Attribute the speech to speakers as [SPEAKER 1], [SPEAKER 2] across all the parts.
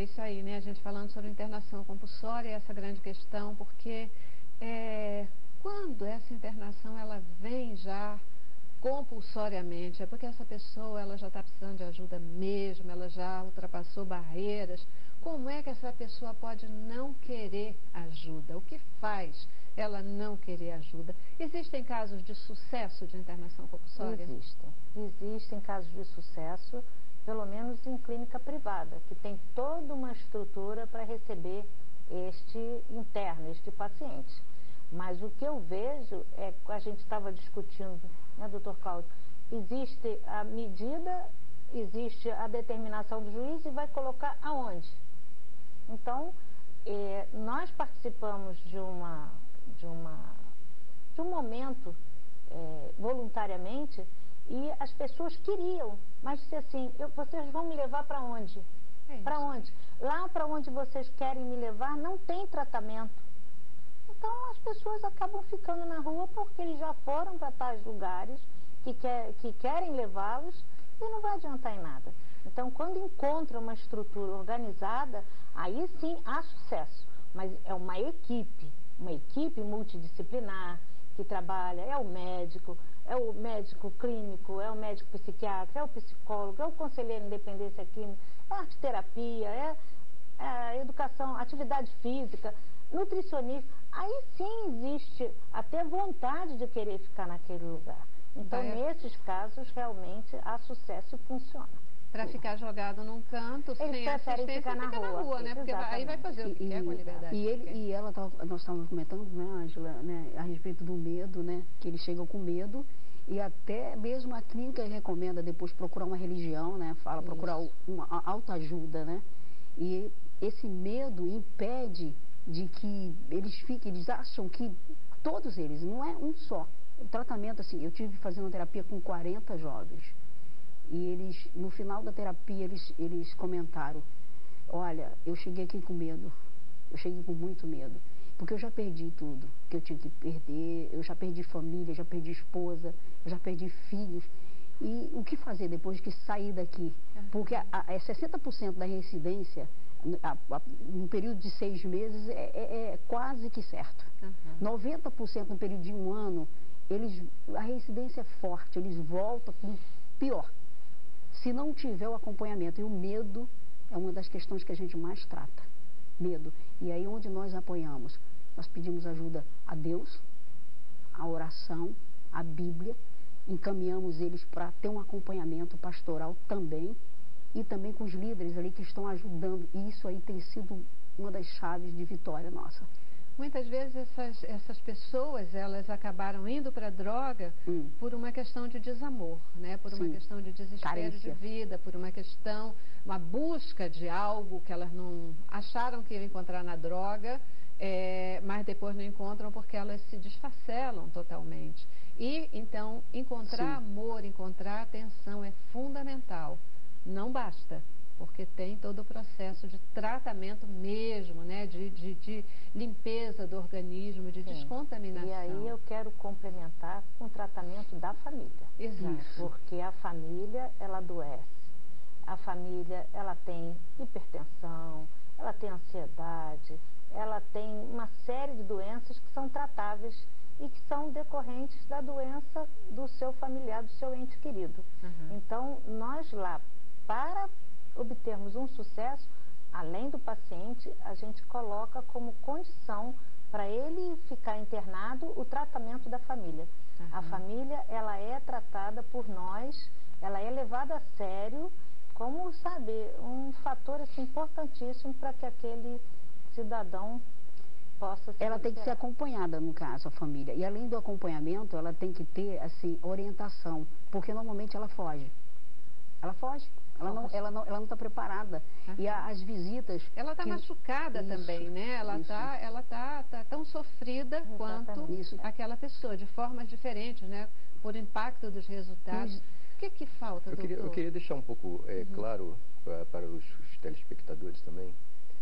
[SPEAKER 1] isso aí, né? A gente falando sobre internação compulsória, essa grande questão, porque quando essa internação ela vem já compulsoriamente, é porque essa pessoa ela já está precisando de ajuda mesmo, ela já ultrapassou barreiras. Como é que essa pessoa pode não querer ajuda? O que faz ela não querer ajuda? Existem casos de sucesso de internação compulsória?
[SPEAKER 2] Existem casos de sucesso, pelo menos em clínica privada, que tem toda uma estrutura para receber este interno, este paciente. Mas o que eu vejo é, a gente estava discutindo, né, doutor Cláudio, existe a medida, existe a determinação do juiz e vai colocar aonde? Então, nós participamos de um momento voluntariamente e as pessoas queriam, mas disse assim, vocês vão me levar para onde? Para onde? Lá para onde vocês querem me levar não tem tratamento. Então as pessoas acabam ficando na rua porque eles já foram para tais lugares que querem levá-los e não vai adiantar em nada. Então quando encontra uma estrutura organizada, aí sim há sucesso. Mas é uma equipe multidisciplinar que trabalha, é o médico clínico, é o médico psiquiatra, é o psicólogo, é o conselheiro em independência química, é a arte-terapia, é a educação, atividade física, nutricionista. Aí sim existe até vontade de querer ficar naquele lugar. Então, nesses casos, realmente, há sucesso e funciona.
[SPEAKER 1] Para ficar jogado num canto, sem assistência, ficar na rua, né? Porque aí vai fazer o que quer com a liberdade.
[SPEAKER 3] Nós estávamos comentando, né, Ângela, né, a respeito do medo, né? Que eles chegam com medo e até mesmo a clínica recomenda depois procurar uma religião, né? Fala, procurar uma autoajuda, né? E esse medo impede de que eles acham que todos eles, não é um só. O tratamento, assim, eu tive fazendo terapia com 40 jovens. E eles, no final da terapia, eles comentaram, olha, eu cheguei aqui com medo, eu cheguei com muito medo, porque eu já perdi tudo que eu tinha que perder, eu já perdi família, já perdi esposa, eu já perdi filhos. E o que fazer depois que sair daqui? Porque 60% da reincidência, num período de 6 meses, é quase que certo. 90% no período de 1 ano, a reincidência é forte, eles voltam com pior. Se não tiver o acompanhamento, e o medo é uma das questões que a gente mais trata, medo. E aí onde nós apoiamos? Nós pedimos ajuda a Deus, a oração, a Bíblia, encaminhamos eles para ter um acompanhamento pastoral também, e também com os líderes ali que estão ajudando, e isso aí tem sido uma das chaves de vitória nossa.
[SPEAKER 1] Muitas vezes essas pessoas, elas acabaram indo para a droga por uma questão de desamor, né? Por uma questão de desespero de vida, por uma questão, uma busca de algo que elas não acharam que iam encontrar na droga, mas depois não encontram porque elas se desfacelam totalmente. E, então, encontrar amor, encontrar atenção é fundamental. Não basta, porque tem todo o processo de tratamento mesmo, né? De limpeza do organismo, de descontaminação.
[SPEAKER 2] E aí eu quero complementar com o tratamento da família.
[SPEAKER 1] Exato.
[SPEAKER 2] Porque a família, ela adoece. A família, ela tem hipertensão, ela tem ansiedade, ela tem uma série de doenças que são tratáveis e que são decorrentes da doença do seu familiar, do seu ente querido. Então, nós lá, para obtermos um sucesso, além do paciente, a gente coloca como condição para ele ficar internado o tratamento da família. A família, ela é tratada por nós, ela é levada a sério como, sabe, um fator assim, importantíssimo para que aquele cidadão possa se
[SPEAKER 3] Ela tem que ser acompanhada, no caso, a família. E além do acompanhamento, ela tem que ter, assim, orientação, porque normalmente ela foge. Ela foge. Ela não está preparada. E as visitas...
[SPEAKER 1] Ela está machucada também, né? Ela tá tão sofrida quanto aquela pessoa, de formas diferentes, né? Por impacto dos resultados. O que falta, doutor?
[SPEAKER 4] Eu queria deixar um pouco claro para os telespectadores também,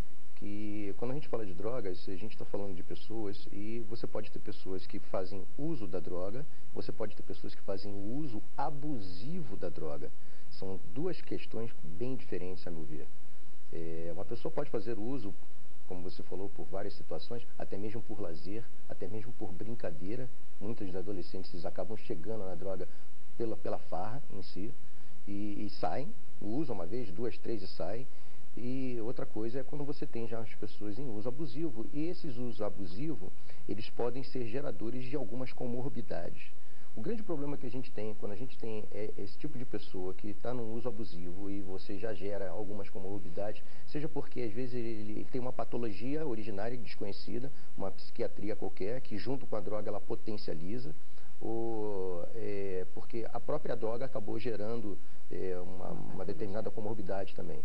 [SPEAKER 4] que quando a gente fala de drogas, a gente está falando de pessoas, e você pode ter pessoas que fazem uso da droga, você pode ter pessoas que fazem o uso abusivo da droga. São duas questões bem diferentes, a meu ver. Uma pessoa pode fazer uso, como você falou, por várias situações, até mesmo por lazer, até mesmo por brincadeira. Muitos adolescentes acabam chegando na droga pela farra em si e saem, usam uma vez, duas, três e saem. E outra coisa é quando você tem já as pessoas em uso abusivo. E esses usos abusivos, eles podem ser geradores de algumas comorbidades. O grande problema que a gente tem, quando a gente tem esse tipo de pessoa que está num uso abusivo e você já gera algumas comorbidades, seja porque às vezes ele tem uma patologia originária e desconhecida, uma psiquiatria qualquer, que junto com a droga ela potencializa, ou porque a própria droga acabou gerando uma determinada comorbidade também.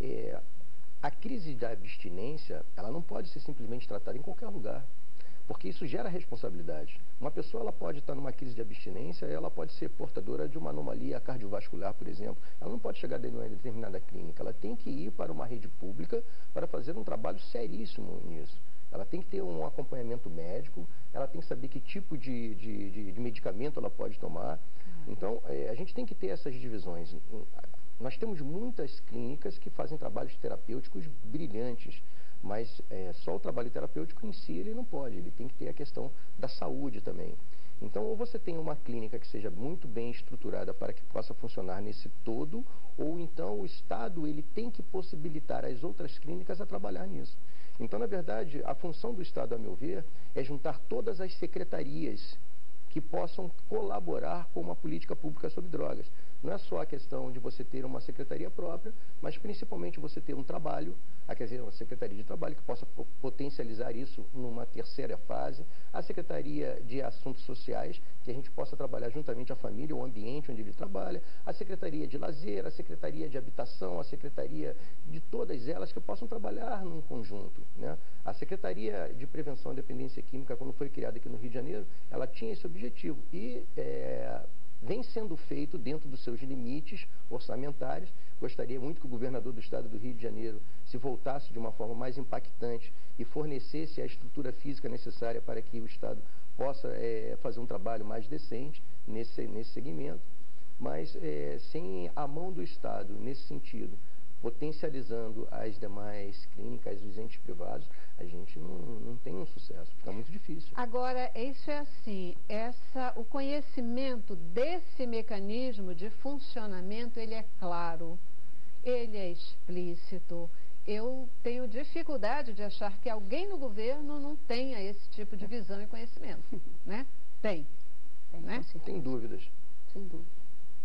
[SPEAKER 4] A crise da abstinência, ela não pode ser simplesmente tratada em qualquer lugar, porque isso gera responsabilidade. Uma pessoa ela pode estar numa crise de abstinência, ela pode ser portadora de uma anomalia cardiovascular, por exemplo. Ela não pode chegar dentro de uma determinada clínica, ela tem que ir para uma rede pública para fazer um trabalho seríssimo nisso. Ela tem que ter um acompanhamento médico, ela tem que saber que tipo de medicamento ela pode tomar. Então, a gente tem que ter essas divisões. Nós temos muitas clínicas que fazem trabalhos terapêuticos brilhantes, mas só o trabalho terapêutico em si ele não pode, ele tem que ter a questão da saúde também. Então, ou você tem uma clínica que seja muito bem estruturada para que possa funcionar nesse todo, ou então o Estado ele tem que possibilitar as outras clínicas a trabalhar nisso. Então, na verdade, a função do Estado, a meu ver, é juntar todas as secretarias que possam colaborar com uma política pública sobre drogas. Não é só a questão de você ter uma secretaria própria, mas principalmente você ter um trabalho, quer dizer, uma secretaria de trabalho que possa potencializar isso numa terceira fase, a secretaria de assuntos sociais, que a gente possa trabalhar juntamente a família, o ambiente onde ele trabalha, a secretaria de lazer, a secretaria de habitação, a secretaria de todas elas que possam trabalhar num conjunto, né? A Secretaria de Prevenção à Dependência Química, quando foi criada aqui no Rio de Janeiro, ela tinha esse objetivo e vem sendo feito dentro dos seus limites orçamentários. Gostaria muito que o governador do estado do Rio de Janeiro se voltasse de uma forma mais impactante e fornecesse a estrutura física necessária para que o estado possa fazer um trabalho mais decente nesse segmento, mas sem a mão do estado nesse sentido, potencializando as demais clínicas, os entes privados, a gente não tem um sucesso, fica muito difícil.
[SPEAKER 1] Agora, isso é assim, o conhecimento desse mecanismo de funcionamento, ele é claro, ele é explícito. Eu tenho dificuldade de achar que alguém no governo não tenha esse tipo de visão e conhecimento, né? Tem, né?
[SPEAKER 4] Tem dúvidas.
[SPEAKER 3] Sem dúvida.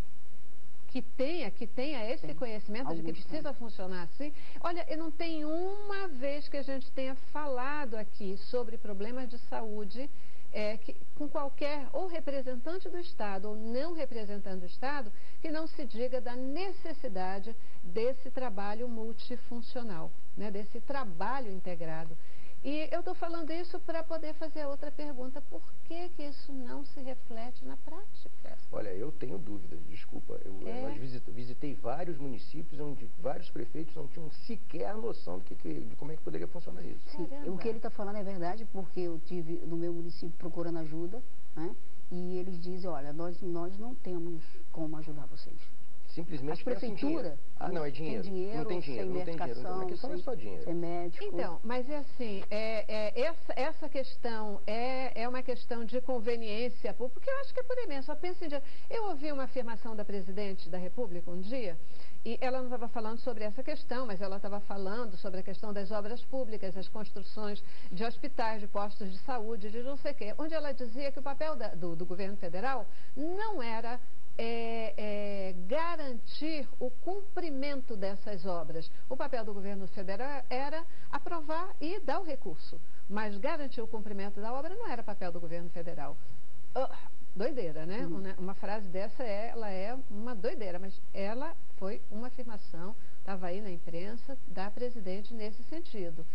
[SPEAKER 1] Que tenha esse conhecimento de que precisa funcionar assim. Olha, eu não tenho uma vez que a gente tenha falado aqui sobre problemas de saúde com qualquer ou representante do Estado ou não representante do Estado que não se diga da necessidade desse trabalho multifuncional, né, desse trabalho integrado. E eu estou falando isso para poder fazer outra pergunta. Por que isso não se reflete na prática?
[SPEAKER 4] Olha, eu tenho dúvidas, desculpa. Nós visitei vários municípios onde vários prefeitos não tinham sequer noção de como é que poderia funcionar isso.
[SPEAKER 3] Sim, o que ele está falando é verdade, porque eu tive no meu município procurando ajuda, né? E eles dizem, olha, nós não temos como ajudar vocês.
[SPEAKER 4] Simplesmente
[SPEAKER 3] a prefeitura
[SPEAKER 4] não é dinheiro.
[SPEAKER 3] Tem dinheiro,
[SPEAKER 4] não tem dinheiro,
[SPEAKER 3] sem
[SPEAKER 4] não tem dinheiro. A questão não é só dinheiro.
[SPEAKER 3] Sem médico.
[SPEAKER 1] Então, mas é assim, essa questão é uma questão de conveniência, porque eu acho que é por aí mesmo, só pensa em dinheiro. Eu ouvi uma afirmação da presidente da República um dia, e ela não estava falando sobre essa questão, mas ela estava falando sobre a questão das obras públicas, as construções de hospitais, de postos de saúde, de não sei o quê, onde ela dizia que o papel do governo federal não era garantir o cumprimento dessas obras. O papel do governo federal era aprovar e dar o recurso, mas garantir o cumprimento da obra não era papel do governo federal. Doideira, né? Uma frase dessa ela é uma doideira, mas ela foi uma afirmação, estava aí na imprensa, da presidente nesse sentido.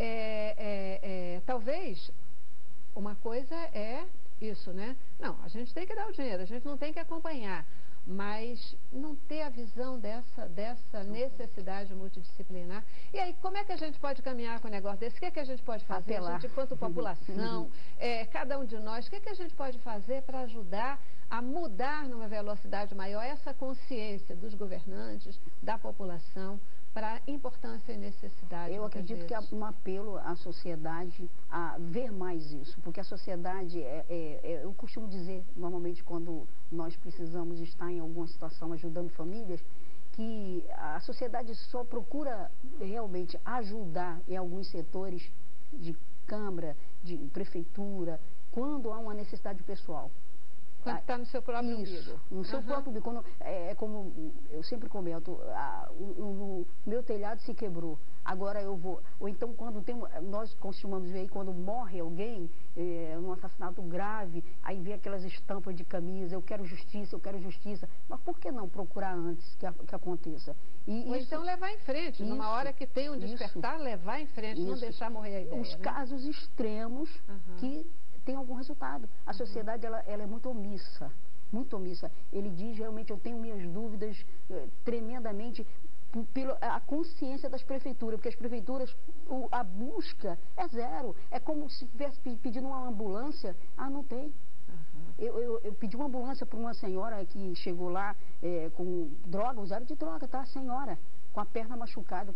[SPEAKER 1] Talvez uma coisa é isso, né? Não, a gente tem que dar o dinheiro, a gente não tem que acompanhar, mas não ter a visão dessa necessidade multidisciplinar. E aí, como é que a gente pode caminhar com um negócio desse? O que é que a gente pode fazer, gente, enquanto população, cada um de nós, o que é que a gente pode fazer para ajudar a mudar numa velocidade maior essa consciência dos governantes, da população, para a importância e necessidade.
[SPEAKER 3] Eu acredito que é um apelo à sociedade a ver mais isso, porque a sociedade, eu costumo dizer, normalmente quando nós precisamos estar em alguma situação ajudando famílias, que a sociedade só procura realmente ajudar em alguns setores de Câmara, de Prefeitura, quando há uma necessidade pessoal.
[SPEAKER 1] Quando está no seu próprio umbigo.
[SPEAKER 3] No seu próprio umbigo. Quando, como eu sempre comento, o meu telhado se quebrou, agora eu vou. Ou então, quando nós costumamos ver aí, quando morre alguém, num assassinato grave, aí vê aquelas estampas de camisa, eu quero justiça. Mas por que não procurar antes que aconteça?
[SPEAKER 1] Ou então levar em frente, numa hora que tem um despertar, levar em frente, não deixar morrer a ideia.
[SPEAKER 3] Os casos extremos que tem algum resultado. A sociedade ela é muito omissa, muito omissa. Ele diz, realmente, eu tenho minhas dúvidas tremendamente pela consciência das prefeituras, porque as prefeituras, a busca é zero. É como se estivesse pedindo uma ambulância, não tem. Eu pedi uma ambulância para uma senhora que chegou lá com droga, usuário de droga, tá? Senhora, com a perna machucada,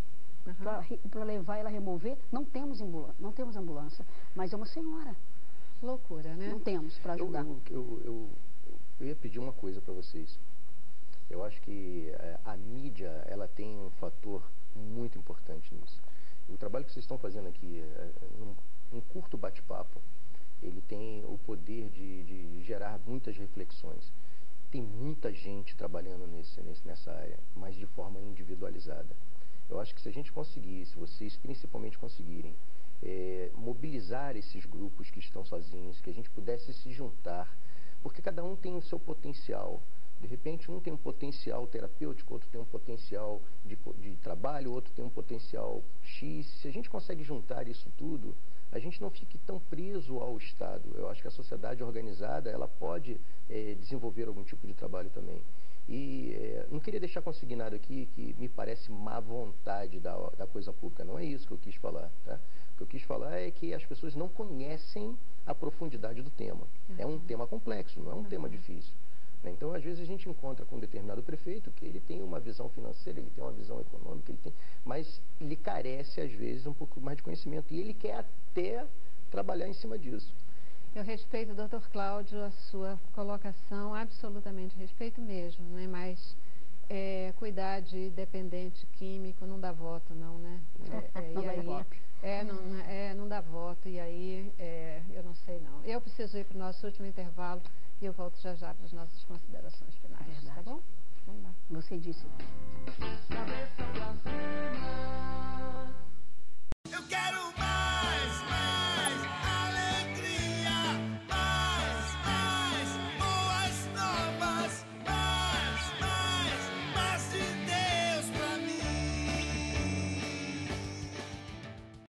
[SPEAKER 3] para levar ela a remover, não temos ambulância, mas é uma senhora.
[SPEAKER 1] Loucura, né?
[SPEAKER 3] Não temos para ajudar.
[SPEAKER 4] Eu ia pedir uma coisa para vocês. Eu acho que a mídia, ela tem um fator muito importante nisso. O trabalho que vocês estão fazendo aqui, um curto bate-papo, ele tem o poder de gerar muitas reflexões. Tem muita gente trabalhando nessa área, mas de forma individualizada. Eu acho que se a gente conseguir, se vocês principalmente conseguirem, mobilizar esses grupos que estão sozinhos, que a gente pudesse se juntar, porque cada um tem o seu potencial. De repente, um tem um potencial terapêutico, outro tem um potencial de trabalho, outro tem um potencial X. Se a gente consegue juntar isso tudo, a gente não fique tão preso ao Estado. Eu acho que a sociedade organizada, ela pode desenvolver algum tipo de trabalho também. E não queria deixar consignado aqui que me parece má vontade da coisa pública. Não é isso que eu quis falar, tá? O que eu quis falar é que as pessoas não conhecem a profundidade do tema. É um tema complexo, não é um tema difícil. Né? Então, às vezes, a gente encontra com um determinado prefeito que ele tem uma visão financeira, ele tem uma visão econômica, mas ele carece, às vezes, um pouco mais de conhecimento. E ele quer até trabalhar em cima disso.
[SPEAKER 1] Eu respeito, doutor Cláudio, a sua colocação, absolutamente respeito mesmo, né? Mas cuidar de dependente químico não dá voto, não, né?
[SPEAKER 3] Não dá voto.
[SPEAKER 1] Não dá voto, e aí eu não sei não. Eu preciso ir para o nosso último intervalo e eu volto já para as nossas considerações finais.
[SPEAKER 3] Verdade.
[SPEAKER 1] Tá bom? Vamos lá.
[SPEAKER 3] Você disse.
[SPEAKER 5] Cabeça pra cima.